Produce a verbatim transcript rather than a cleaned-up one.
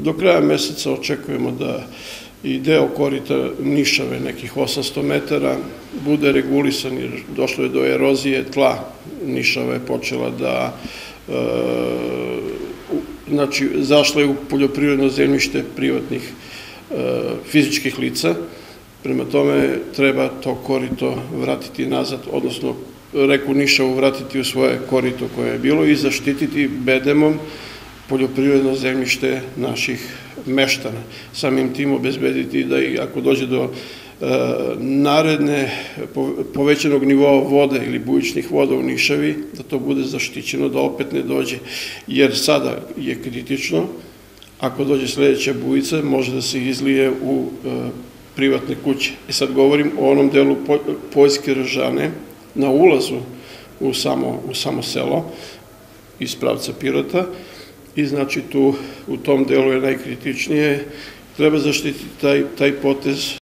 Do kraja meseca očekujemo da i deo korita Nišave, nekih osamsto metara, bude regulisan jer došlo je do erozije tla. Nišava je počela da, znači, zašla je u poljoprivredno zemljište privatnih fizičkih lica, prema tome treba to korito vratiti nazad, odnosno reku Nišavu vratiti u svoje korito koje je bilo i zaštititi bedemom poljoprivredno zemljište naših meštana. Samim tim obezbediti da i ako dođe do naredne povećanog nivoa vode ili bujičnih voda u Nišavi, da to bude zaštićeno, da opet ne dođe, jer sada je kritično, ako dođe sledeća bujica, može da se izlije u privatne kuće. I sad govorim o onom delu Poljske Ražane, na ulazu u samo selo, iz pravca Pirota, i znači tu u tom delu je najkritičnije, treba zaštititi taj potez